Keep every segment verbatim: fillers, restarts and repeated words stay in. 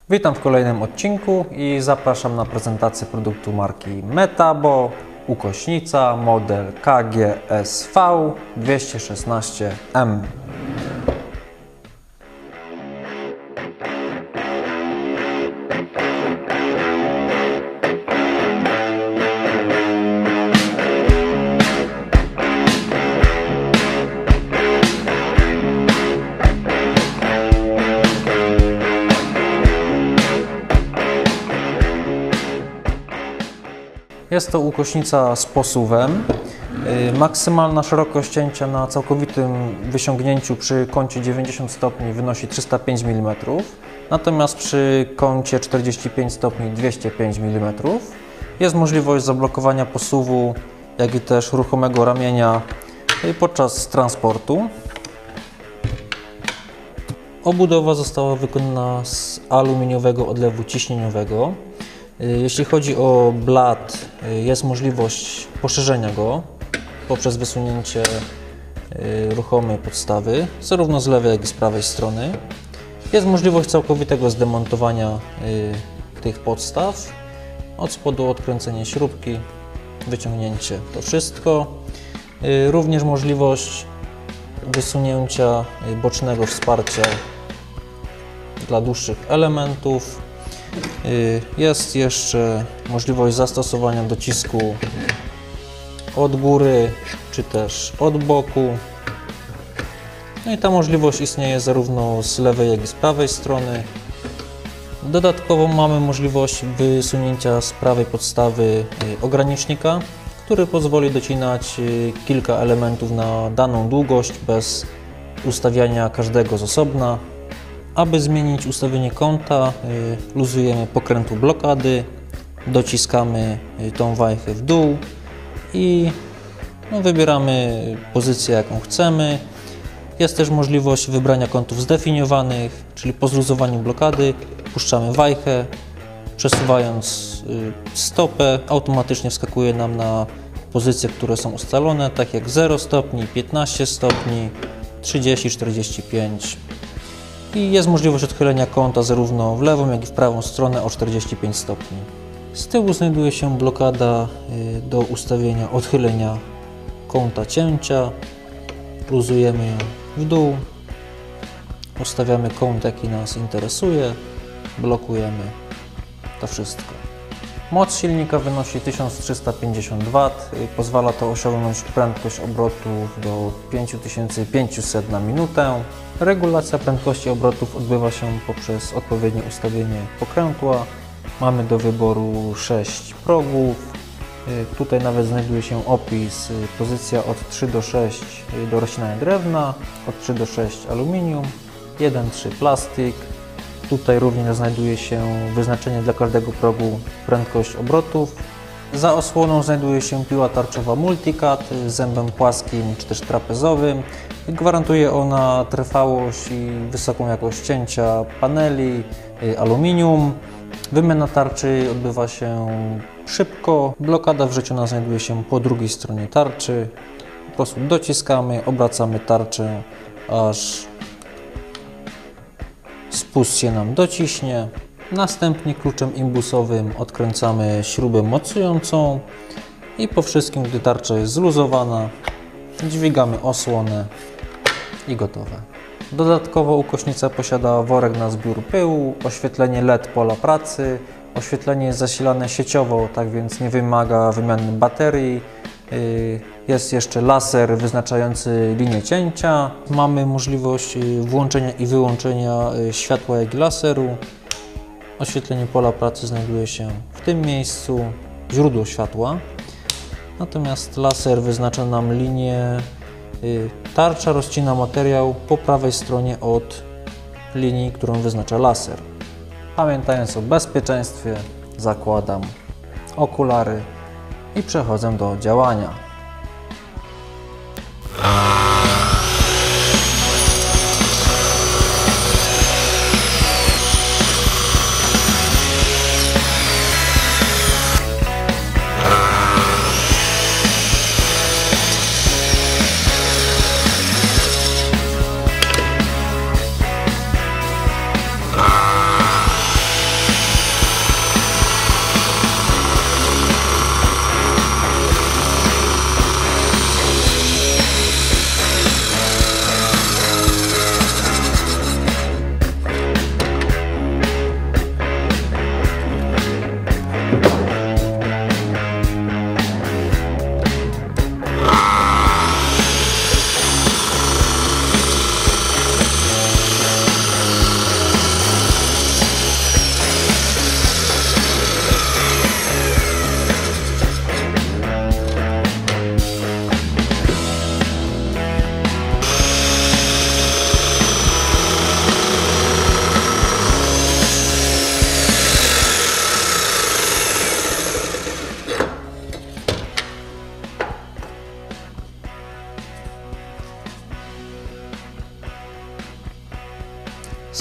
Witam w kolejnym odcinku i zapraszam na prezentację produktu marki Metabo, ukośnica, model K G S V dwieście szesnaście M. Jest to ukośnica z posuwem. Maksymalna szerokość cięcia na całkowitym wysiągnięciu przy kącie dziewięćdziesiąt stopni wynosi trzysta pięć milimetrów, natomiast przy kącie czterdzieści pięć stopni dwieście pięć milimetrów. Jest możliwość zablokowania posuwu, jak i też ruchomego ramienia podczas transportu. Obudowa została wykonana z aluminiowego odlewu ciśnieniowego. Jeśli chodzi o blat, jest możliwość poszerzenia go poprzez wysunięcie ruchomej podstawy, zarówno z lewej, jak i z prawej strony. Jest możliwość całkowitego zdemontowania tych podstaw. Od spodu odkręcenie śrubki, wyciągnięcie, to wszystko. Również możliwość wysunięcia bocznego wsparcia dla dłuższych elementów. Jest jeszcze możliwość zastosowania docisku od góry czy też od boku. No i ta możliwość istnieje zarówno z lewej, jak i z prawej strony. Dodatkowo mamy możliwość wysunięcia z prawej podstawy ogranicznika, który pozwoli docinać kilka elementów na daną długość bez ustawiania każdego z osobna. Aby zmienić ustawienie kąta, luzujemy pokrętło blokady, dociskamy tą wajchę w dół i no, wybieramy pozycję, jaką chcemy. Jest też możliwość wybrania kątów zdefiniowanych, czyli po zluzowaniu blokady puszczamy wajchę, przesuwając stopę, automatycznie wskakuje nam na pozycje, które są ustalone, tak jak zero stopni, piętnaście stopni, trzydzieści, czterdzieści pięć. I jest możliwość odchylenia kąta zarówno w lewą, jak i w prawą stronę o czterdzieści pięć stopni. Z tyłu znajduje się blokada do ustawienia odchylenia kąta cięcia. Luzujemy ją w dół, ustawiamy kąt, jaki nas interesuje, blokujemy, to wszystko. Moc silnika wynosi tysiąc trzysta pięćdziesiąt watów, pozwala to osiągnąć prędkość obrotów do pięć tysięcy pięćset na minutę. Regulacja prędkości obrotów odbywa się poprzez odpowiednie ustawienie pokrętła. Mamy do wyboru sześć progów. Tutaj nawet znajduje się opis, pozycja od trzy do sześciu do rozcinania drewna, od trzy do sześciu aluminium, jeden trzy plastik. Tutaj również znajduje się wyznaczenie dla każdego progu prędkość obrotów. Za osłoną znajduje się piła tarczowa Multicut z zębem płaskim czy też trapezowym. Gwarantuje ona trwałość i wysoką jakość cięcia paneli, aluminium. Wymiana tarczy odbywa się szybko. Blokada wrzeciona znajduje się po drugiej stronie tarczy. Po prostu dociskamy, obracamy tarczę, aż spust się nam dociśnie. Następnie kluczem imbusowym odkręcamy śrubę mocującą i po wszystkim, gdy tarcza jest zluzowana, dźwigamy osłonę i gotowe. Dodatkowo ukośnica posiada worek na zbiór pyłu, oświetlenie L E D pola pracy. Oświetlenie jest zasilane sieciowo, tak więc nie wymaga wymiany baterii. Jest jeszcze laser wyznaczający linię cięcia. Mamy możliwość włączenia i wyłączenia światła, jak i laseru. Oświetlenie pola pracy znajduje się w tym miejscu, źródło światła. Natomiast laser wyznacza nam linię. Tarcza rozcina materiał po prawej stronie od linii, którą wyznacza laser. Pamiętając o bezpieczeństwie, zakładam okulary i przechodzę do działania.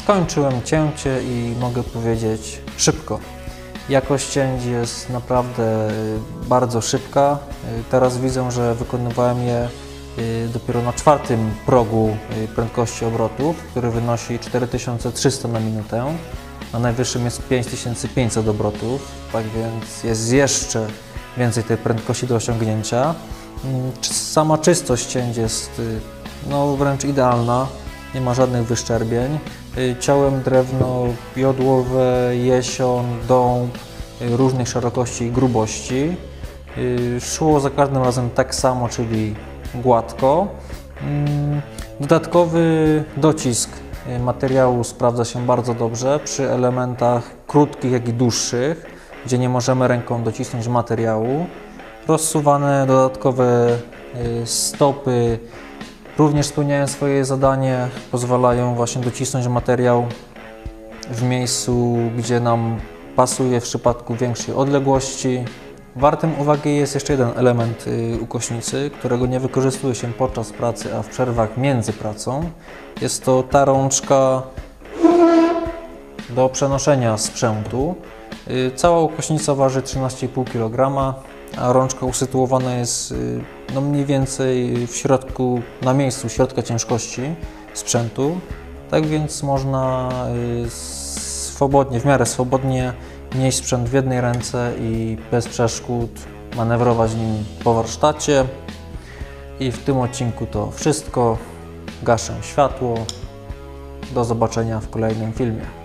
Skończyłem cięcie i mogę powiedzieć szybko. Jakość cięć jest naprawdę bardzo szybka. Teraz widzę, że wykonywałem je dopiero na czwartym progu prędkości obrotów, który wynosi cztery tysiące trzysta na minutę. Na najwyższym jest pięć tysięcy pięćset obrotów, tak więc jest jeszcze więcej tej prędkości do osiągnięcia. Sama czystość cięć jest no, wręcz idealna, nie ma żadnych wyszczerbień. Ciąłem drewno jodłowe, jesion, dąb, różnych szerokości i grubości. Szło za każdym razem tak samo, czyli gładko. Dodatkowy docisk materiału sprawdza się bardzo dobrze przy elementach krótkich, jak i dłuższych, gdzie nie możemy ręką docisnąć materiału. Rozsuwane dodatkowe stopy również spełniają swoje zadanie, pozwalają właśnie docisnąć materiał w miejscu, gdzie nam pasuje w przypadku większej odległości. Wartym uwagi jest jeszcze jeden element ukośnicy, którego nie wykorzystuje się podczas pracy, a w przerwach między pracą. Jest to ta rączka do przenoszenia sprzętu. Cała ukośnica waży trzynaście i pół kilograma, a rączka usytuowana jest no mniej więcej w środku, na miejscu środka ciężkości sprzętu. Tak więc można swobodnie, w miarę swobodnie nieść sprzęt w jednej ręce i bez przeszkód manewrować nim po warsztacie. I w tym odcinku to wszystko. Gaszę światło. Do zobaczenia w kolejnym filmie.